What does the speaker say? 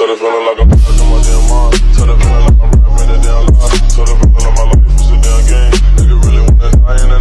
the feeling like I'm back in my damn mind. Tell the feeling like I'm rapping a damn lie. Tell the feeling like my life is a damn game. Nigga really wanna die in the